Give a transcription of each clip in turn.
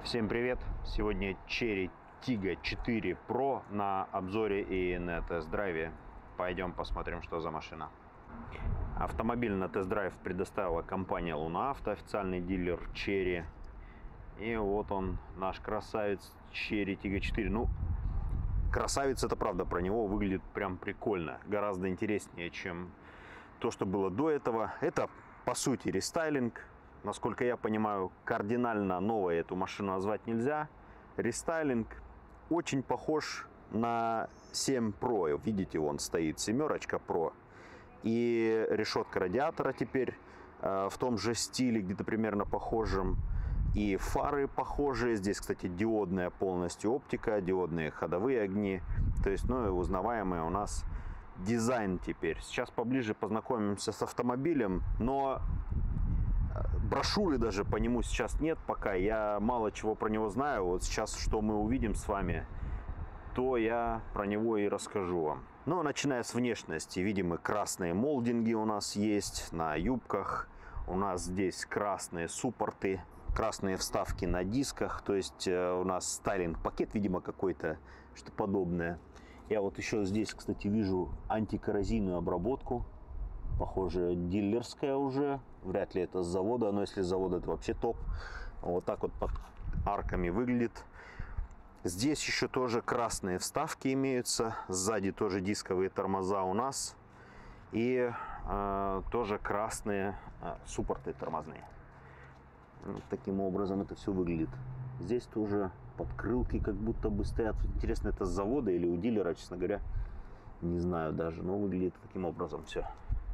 Всем привет! Сегодня Chery Tiggo 4 Pro на обзоре и на тест-драйве. Пойдем посмотрим, что за машина. Автомобиль на тест-драйв предоставила компания Luna Auto, официальный дилер Chery. И вот он, наш красавец Chery Tiggo 4. Ну, красавец, это правда, про него выглядит прям прикольно. Гораздо интереснее, чем то, что было до этого. Это, по сути, рестайлинг. Насколько я понимаю, кардинально новой эту машину назвать нельзя. Рестайлинг очень похож на 7 Pro. Видите, вон стоит семерочка Pro. И решетка радиатора теперь в том же стиле, где-то примерно похожем. И фары похожие. Здесь, кстати, диодная полностью оптика, диодные ходовые огни. То есть, ну, узнаваемый у нас дизайн теперь. Сейчас поближе познакомимся с автомобилем, но брошюры даже по нему сейчас нет пока. Я мало чего про него знаю. Вот сейчас, что мы увидим с вами, то я про него и расскажу вам. Но начиная с внешности. Видимо, красные молдинги у нас есть на юбках. У нас здесь красные суппорты, красные вставки на дисках. То есть у нас стайлинг-пакет, видимо, какой-то, что подобное. Я вот еще здесь, кстати, вижу антикоррозийную обработку. Похоже, дилерская уже. Вряд ли это с завода, но если с завода, это вообще топ. Вот так вот под арками выглядит. Здесь еще тоже красные вставки имеются. Сзади тоже дисковые тормоза у нас. И тоже красные суппорты тормозные. Вот таким образом это все выглядит. Здесь тоже подкрылки как будто бы стоят. Интересно, это с завода или у дилера, честно говоря. Не знаю даже, но выглядит таким образом все.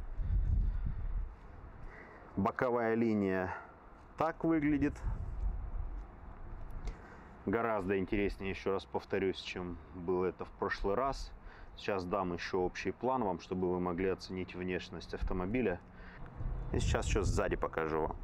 Боковая линия так выглядит. Гораздо интереснее, еще раз повторюсь, чем было это в прошлый раз. Сейчас дам еще общий план вам, чтобы вы могли оценить внешность автомобиля. И сейчас еще сзади покажу вам.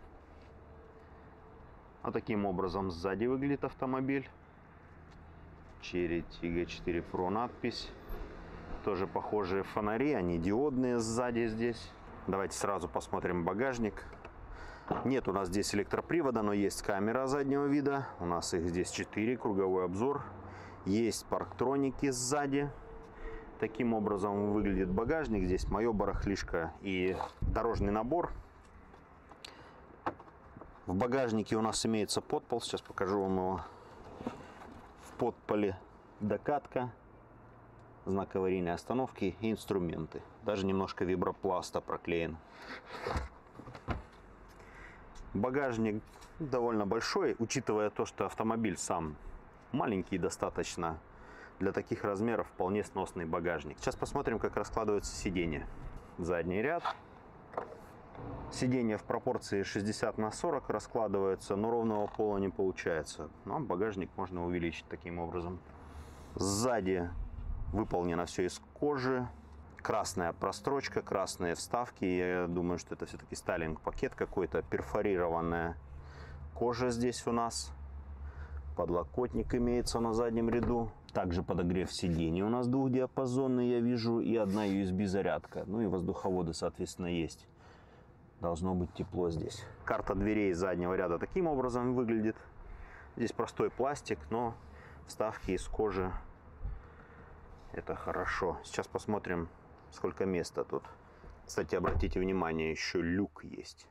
Вот таким образом сзади выглядит автомобиль. Chery Tiggo 4 Pro надпись. Тоже похожие фонари, они диодные сзади здесь. Давайте сразу посмотрим багажник. Нет у нас здесь электропривода, но есть камера заднего вида. У нас их здесь 4, круговой обзор. Есть парктроники сзади. Таким образом выглядит багажник. Здесь мое барахлишко и дорожный набор. В багажнике у нас имеется подпол. Сейчас покажу вам его. В подполе докатка, знак аварийной остановки и инструменты. Даже немножко вибропласта проклеен. Багажник довольно большой, учитывая то, что автомобиль сам маленький достаточно. Для таких размеров вполне сносный багажник. Сейчас посмотрим, как раскладываются сиденья. Задний ряд. Сиденья в пропорции 60 на 40 раскладываются, но ровного пола не получается. Но багажник можно увеличить таким образом. Сзади выполнено все из кожи. Красная прострочка, красные вставки. Я думаю, что это все-таки стайлинг-пакет какой-то. Перфорированная кожа здесь у нас. Подлокотник имеется на заднем ряду. Также подогрев сидений у нас двухдиапазонный, я вижу. И одна USB-зарядка. Ну и воздуховоды, соответственно, есть. Должно быть тепло здесь. Карта дверей заднего ряда таким образом выглядит. Здесь простой пластик, но вставки из кожи. Это хорошо. Сейчас посмотрим, сколько места тут. Кстати, обратите внимание, еще люк есть.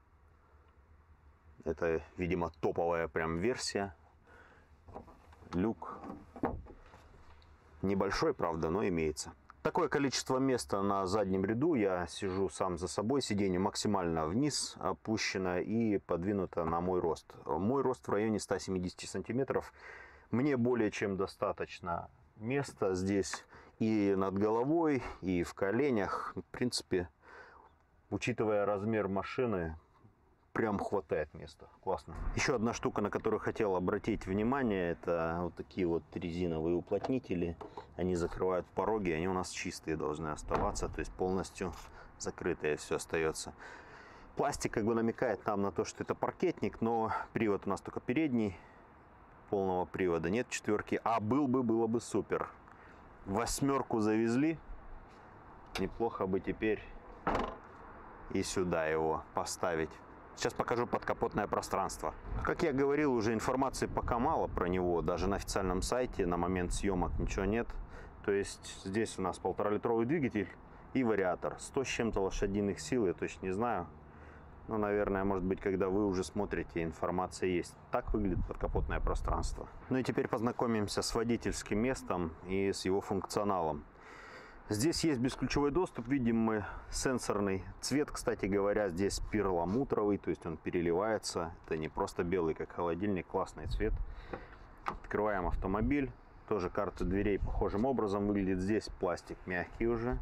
Это, видимо, топовая прям версия. Люк небольшой, правда, но имеется. Такое количество места на заднем ряду. Я сижу сам за собой. Сиденье максимально вниз опущено и подвинуто на мой рост. Мой рост в районе 170 сантиметров. Мне более чем достаточно места здесь и над головой, и в коленях. В принципе, учитывая размер машины, прям хватает места. Классно. Еще одна штука, на которую хотел обратить внимание, это вот такие вот резиновые уплотнители. Они закрывают пороги, они у нас чистые должны оставаться, то есть полностью закрытое все остается. Пластик как бы намекает нам на то, что это паркетник, но привод у нас только передний. Полного привода нет, четверки. А было бы супер. Восьмерку завезли. Неплохо бы теперь и сюда его поставить. Сейчас покажу подкапотное пространство. Как я говорил, уже информации пока мало про него. Даже на официальном сайте на момент съемок ничего нет. То есть здесь у нас 1,5-литровый двигатель и вариатор. 100 с чем-то лошадиных сил, я точно не знаю. Но, наверное, может быть, когда вы уже смотрите, информация есть. Так выглядит подкапотное пространство. Ну и теперь познакомимся с водительским местом и с его функционалом. Здесь есть бесключевой доступ, видим мы сенсорный цвет, кстати говоря, здесь перламутровый, то есть он переливается. Это не просто белый, как холодильник, классный цвет. Открываем автомобиль, тоже карта дверей похожим образом выглядит. Здесь пластик мягкий уже.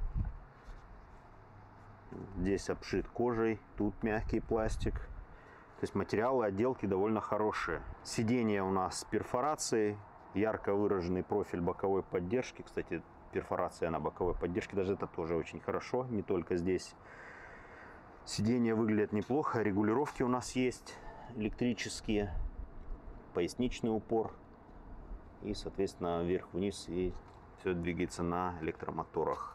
Здесь обшит кожей, тут мягкий пластик. То есть материалы отделки довольно хорошие. Сиденье у нас с перфорацией, ярко выраженный профиль боковой поддержки. Кстати, перфорация на боковой поддержке, даже это тоже очень хорошо, не только здесь. Сиденья выглядят неплохо, регулировки у нас есть электрические, поясничный упор и, соответственно, вверх-вниз, и все двигается на электромоторах.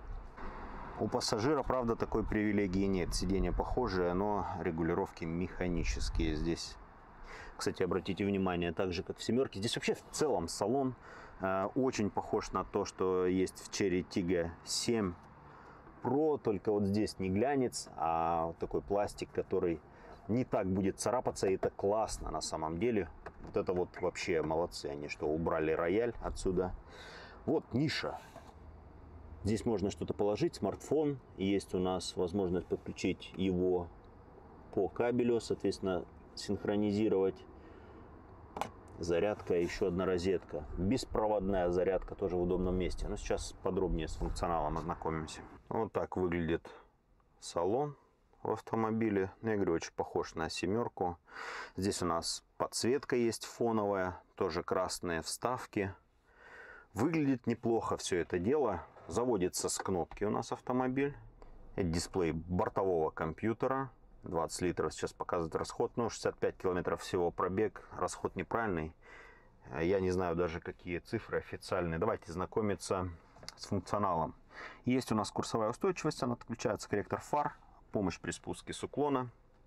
У пассажира, правда, такой привилегии нет. Сиденья похожие, но регулировки механические здесь. Кстати, обратите внимание, так же, как в семерке. Здесь вообще в целом салон очень похож на то, что есть в Chery Tiggo 7 Pro. Только вот здесь не глянец, а вот такой пластик, который не так будет царапаться. И это классно на самом деле. Вот это вот вообще молодцы они, что убрали рояль отсюда. Вот ниша. Здесь можно что-то положить, смартфон. Есть у нас возможность подключить его по кабелю, соответственно, синхронизировать. Зарядка, еще одна розетка. Беспроводная зарядка тоже в удобном месте. Но сейчас подробнее с функционалом ознакомимся. Вот так выглядит салон в автомобиле. Я говорю, очень похож на семерку. Здесь у нас подсветка есть фоновая, тоже красные вставки. Выглядит неплохо все это дело. Заводится с кнопки у нас автомобиль. Это дисплей бортового компьютера. 20 литров сейчас показывает расход. Ну, 65 километров всего пробег. Расход неправильный. Я не знаю даже, какие цифры официальные. Давайте знакомиться с функционалом. Есть у нас курсовая устойчивость. Она отключается, корректор фар. Помощь при спуске с уклона.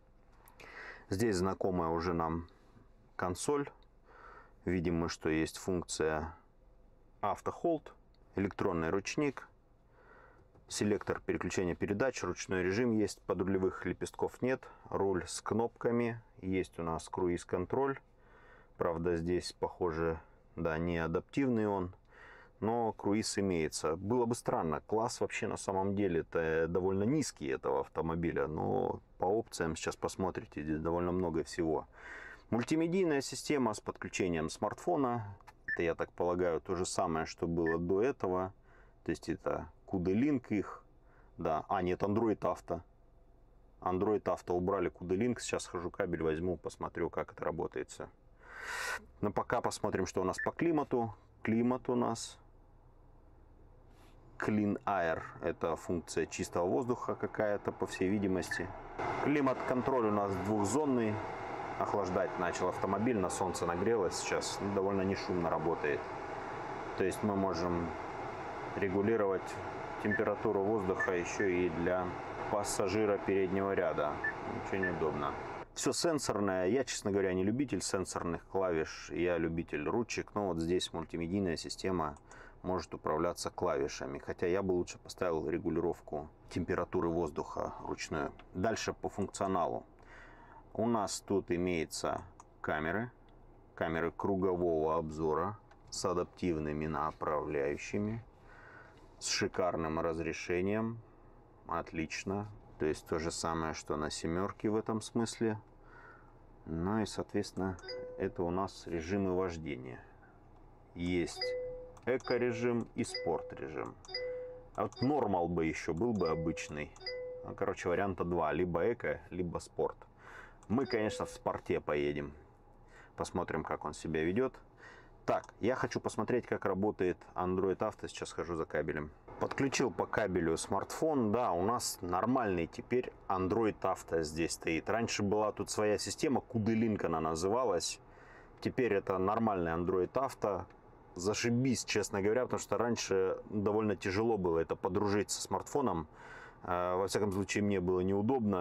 Здесь знакомая уже нам консоль. Видим мы, что есть функция автохолд. Электронный ручник, селектор переключения передач, ручной режим есть, подрулевых лепестков нет, руль с кнопками, есть у нас круиз-контроль, правда здесь похоже, да, не адаптивный он, но круиз имеется. Было бы странно, класс вообще на самом деле это довольно низкий этого автомобиля, но по опциям сейчас посмотрите, здесь довольно много всего. Мультимедийная система с подключением смартфона. Это, я так полагаю, то же самое, что было до этого. То есть это QD-Link их. Да, нет, Android Auto. Android Auto убрали QD-Link. Сейчас схожу, кабель возьму, посмотрю, как это работает все. Но пока посмотрим, что у нас по климату. Климат у нас Clean Air. Это функция чистого воздуха какая-то, по всей видимости. Климат-контроль у нас двухзонный. Охлаждать начал автомобиль, на солнце нагрелось, сейчас довольно не шумно работает. То есть мы можем регулировать температуру воздуха еще и для пассажира переднего ряда. Очень удобно. Все сенсорное. Я, честно говоря, не любитель сенсорных клавиш, я любитель ручек. Но вот здесь мультимедийная система может управляться клавишами. Хотя я бы лучше поставил регулировку температуры воздуха ручную. Дальше по функционалу. У нас тут имеются камеры кругового обзора с адаптивными направляющими, с шикарным разрешением, отлично, то есть то же самое, что на семерке в этом смысле. Ну и, соответственно, это у нас режимы вождения. Есть эко-режим и спорт-режим. А вот нормал бы еще был бы обычный. Короче, варианта два, либо эко, либо спорт. Мы, конечно, в спорте поедем. Посмотрим, как он себя ведет. Так, я хочу посмотреть, как работает Android Auto. Сейчас хожу за кабелем. Подключил по кабелю смартфон. Да, у нас нормальный теперь Android Auto здесь стоит. Раньше была тут своя система, QD-Link она называлась. Теперь это нормальный Android Auto. Зашибись, честно говоря, потому что раньше довольно тяжело было это подружить со смартфоном. Во всяком случае, мне было неудобно.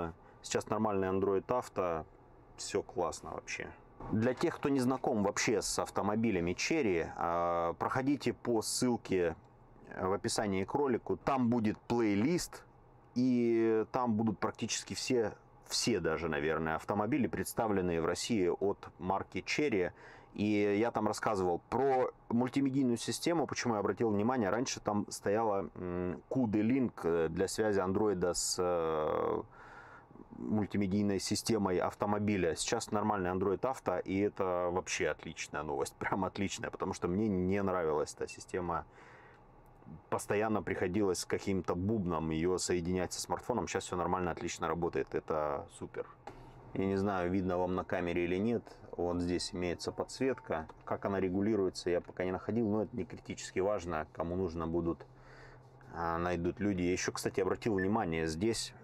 Сейчас нормальный Android Auto, все классно вообще. Для тех, кто не знаком вообще с автомобилями Chery, проходите по ссылке в описании к ролику. Там будет плейлист, и там будут практически все даже, наверное, автомобили, представленные в России от марки Chery. И я там рассказывал про мультимедийную систему, почему я обратил внимание. Раньше там стояла QD-Link для связи Android с мультимедийной системой автомобиля. Сейчас нормальный Android Auto, и это вообще отличная новость, прям отличная, потому что мне не нравилась эта система. Постоянно приходилось с каким-то бубном ее соединять со смартфоном. Сейчас все нормально, отлично работает, это супер. Я не знаю, видно вам на камере или нет, вот здесь имеется подсветка. Как она регулируется, я пока не находил, но это не критически важно. Кому нужно будут, найдут люди. Я еще, кстати, обратил внимание, здесь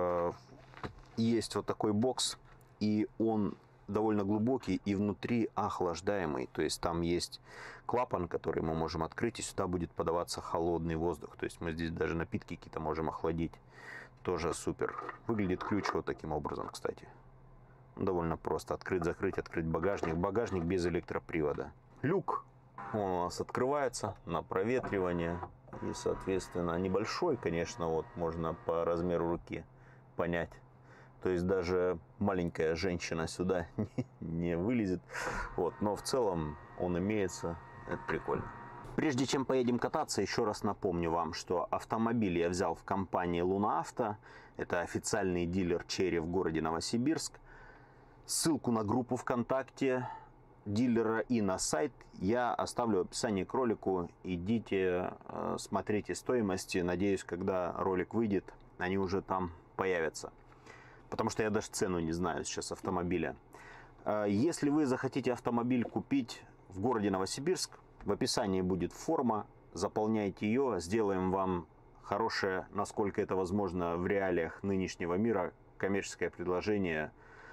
есть вот такой бокс, и он довольно глубокий и внутри охлаждаемый. То есть там есть клапан, который мы можем открыть, и сюда будет подаваться холодный воздух. То есть мы здесь даже напитки какие-то можем охладить. Тоже супер. Выглядит ключ вот таким образом, кстати. Довольно просто. Открыть-закрыть, открыть багажник. Багажник без электропривода. Люк. Он у нас открывается на проветривание. И, соответственно, небольшой, конечно, вот можно по размеру руки понять. То есть даже маленькая женщина сюда не вылезет. Вот. Но в целом он имеется. Это прикольно. Прежде чем поедем кататься, еще раз напомню вам, что автомобиль я взял в компании Луна Авто. Это официальный дилер Chery в городе Новосибирск. Ссылку на группу ВКонтакте дилера и на сайт я оставлю в описании к ролику. Идите, смотрите стоимости. Надеюсь, когда ролик выйдет, они уже там появятся. Потому что я даже цену не знаю сейчас автомобиля. Если вы захотите автомобиль купить в городе Новосибирск, в описании будет форма. Заполняйте ее. Сделаем вам хорошее, насколько это возможно в реалиях нынешнего мира, коммерческое предложение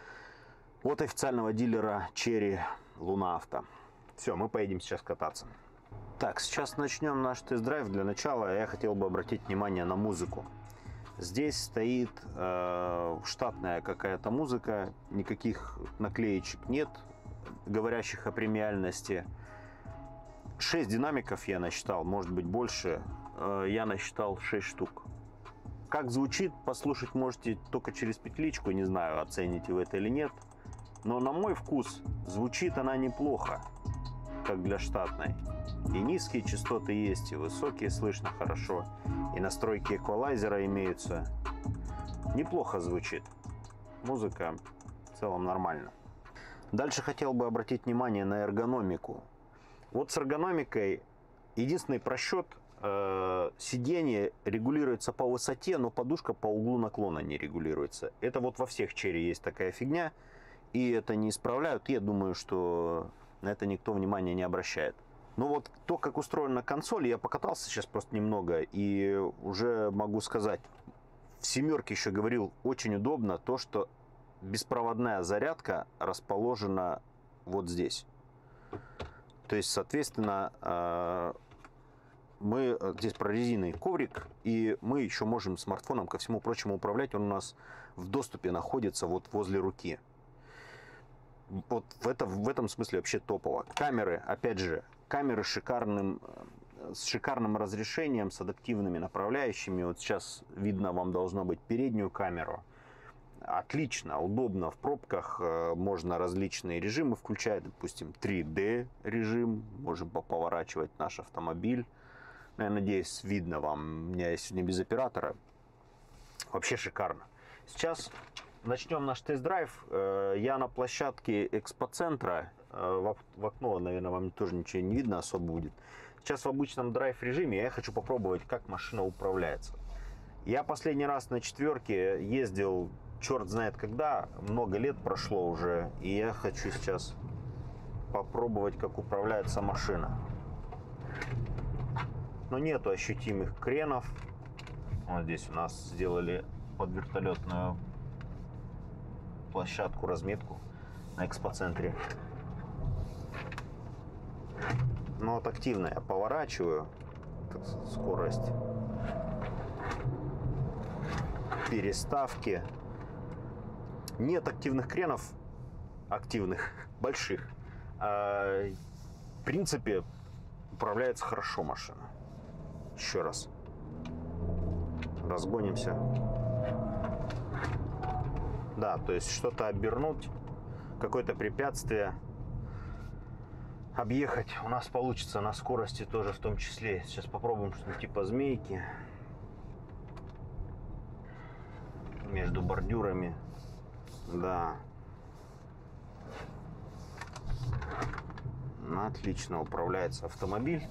от официального дилера Chery Луна Авто. Все, мы поедем сейчас кататься. Так, сейчас начнем наш тест-драйв. Для начала я хотел бы обратить внимание на музыку. Здесь стоит штатная какая-то музыка, никаких наклеечек нет, говорящих о премиальности. 6 динамиков я насчитал, может быть больше. Я насчитал 6 штук. Как звучит, послушать можете только через петличку, не знаю, оцените вы это или нет. Но на мой вкус звучит она неплохо, как для штатной. И низкие частоты есть, и высокие слышно хорошо. И настройки эквалайзера имеются. Неплохо звучит. Музыка в целом нормально. Дальше хотел бы обратить внимание на эргономику. Вот с эргономикой единственный просчет. Сиденье регулируется по высоте, но подушка по углу наклона не регулируется. Это вот во всех Chery есть такая фигня. И это не исправляют. Я думаю, что на это никто внимания не обращает. Но вот то, как устроена консоль, я покатался сейчас просто немного. И уже могу сказать, в семерке еще говорил, очень удобно то, что беспроводная зарядка расположена вот здесь. То есть, соответственно, мы здесь прорезиненный коврик, и мы еще можем смартфоном, ко всему прочему, управлять. Он у нас в доступе находится вот возле руки. Вот в этом смысле вообще топово. Камеры, опять же, камеры с шикарным разрешением, с адаптивными направляющими. Вот сейчас видно вам должно быть переднюю камеру. Отлично, удобно в пробках. Можно различные режимы включать. Допустим, 3D режим. Можем поворачивать наш автомобиль. Я надеюсь, видно вам. У меня сегодня без оператора. Вообще шикарно. Сейчас начнем наш тест-драйв. Я на площадке экспоцентра. В окно, наверное, вам тоже ничего не видно особо будет. Сейчас в обычном драйв-режиме я хочу попробовать, как машина управляется. Я последний раз на четверке ездил, черт знает когда, много лет прошло уже. И я хочу сейчас попробовать, как управляется машина. Но нету ощутимых кренов. Вот здесь у нас сделали под вертолетную площадку разметку на экспоцентре. Но вот активно я поворачиваю. Скорость переставки. Нет активных кренов, активных, больших. В принципе, управляется хорошо машина. Еще раз. Разгонимся. Да, то есть что-то обернуть, какое-то препятствие объехать у нас получится на скорости тоже в том числе. Сейчас попробуем что-то типа змейки между бордюрами. Да. Отлично управляется автомобиль.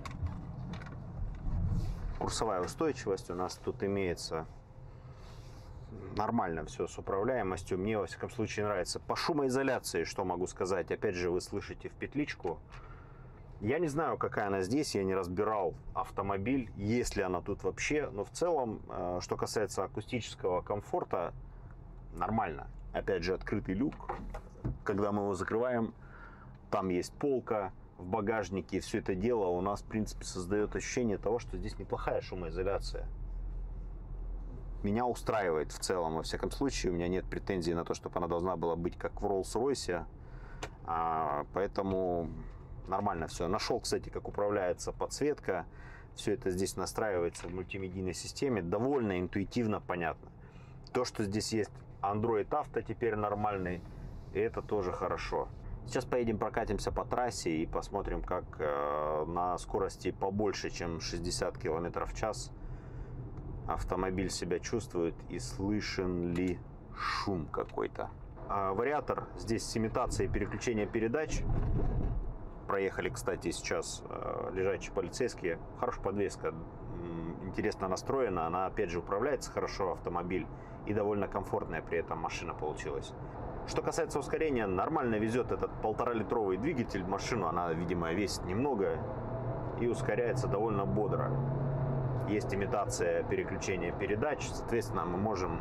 Курсовая устойчивость у нас тут имеется. Нормально все с управляемостью. Мне, во всяком случае, нравится. По шумоизоляции, что могу сказать? Опять же, вы слышите в петличку. Я не знаю, какая она здесь. Я не разбирал автомобиль, есть ли она тут вообще. Но в целом, что касается акустического комфорта, нормально. Опять же, открытый люк. Когда мы его закрываем, там есть полка в багажнике. И все это дело у нас, в принципе, создает ощущение того, что здесь неплохая шумоизоляция. Меня устраивает в целом, во всяком случае. У меня нет претензий на то, чтобы она должна была быть как в Rolls-Royce. Поэтому нормально все. Нашел, кстати, как управляется подсветка. Все это здесь настраивается в мультимедийной системе. Довольно интуитивно понятно. То, что здесь есть Android Auto теперь нормальный, это тоже хорошо. Сейчас поедем, прокатимся по трассе и посмотрим, как на скорости побольше, чем 60 км в час автомобиль себя чувствует и слышен ли шум какой-то. Вариатор здесь с имитацией переключения передач. Проехали, кстати, сейчас лежачие полицейские. Хорошая подвеска, интересно настроена. Она, опять же, управляется хорошо, автомобиль. И довольно комфортная при этом машина получилась. Что касается ускорения, нормально везет этот 1,5-литровый двигатель. Машину она, видимо, весит немного и ускоряется довольно бодро. Есть имитация переключения передач, соответственно, мы можем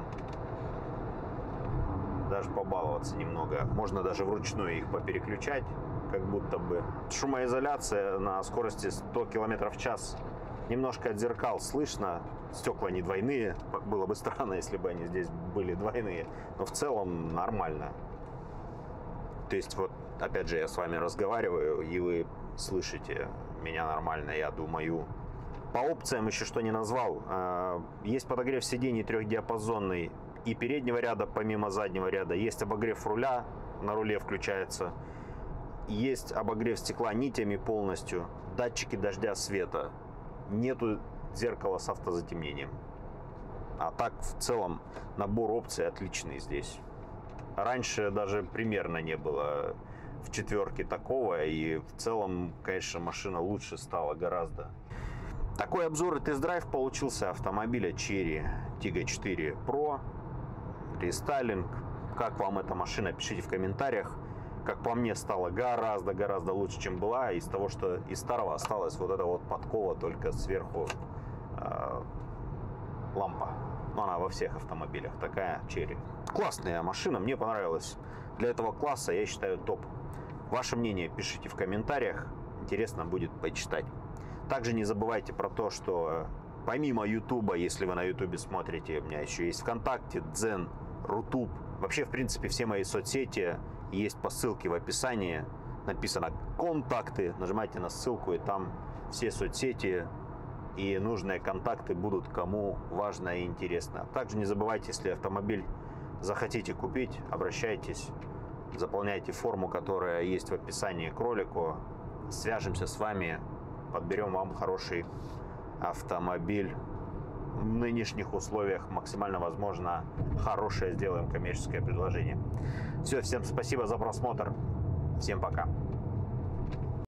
даже побаловаться немного. Можно даже вручную их попереключать, как будто бы. Шумоизоляция на скорости 100 км в час. Немножко от зеркал слышно. Стекла не двойные. Было бы странно, если бы они здесь были двойные. Но в целом нормально. То есть вот, опять же, я с вами разговариваю, и вы слышите меня нормально, я думаю. По опциям еще что не назвал. Есть подогрев сидений трехдиапазонный и переднего ряда, помимо заднего ряда. Есть обогрев руля, на руле включается. Есть обогрев стекла нитями полностью. Датчики дождя, света. Нету зеркала с автозатемнением. А так, в целом, набор опций отличный здесь. Раньше даже примерно не было в четверке такого. И в целом, конечно, машина лучше стала гораздо. Такой обзор и тест-драйв получился автомобиля Chery Tiggo 4 Pro рестайлинг. Как вам эта машина, пишите в комментариях. Как по мне, стала гораздо лучше, чем была. Из того, что из старого осталась вот эта вот подкова, только сверху лампа. Но она во всех автомобилях такая, Chery. Классная машина, мне понравилась. Для этого класса, я считаю, топ. Ваше мнение пишите в комментариях. Интересно будет почитать. Также не забывайте про то, что помимо YouTube, если вы на YouTube смотрите, у меня еще есть ВКонтакте, Дзен, Рутуб. Вообще, в принципе, все мои соцсети есть по ссылке в описании. Написано «Контакты». Нажимайте на ссылку, и там все соцсети и нужные контакты будут, кому важно и интересно. Также не забывайте, если автомобиль захотите купить, обращайтесь, заполняйте форму, которая есть в описании к ролику. Свяжемся с вами, подберем вам хороший автомобиль в нынешних условиях, максимально возможно хорошее сделаем коммерческое предложение. Все, всем спасибо за просмотр, всем пока.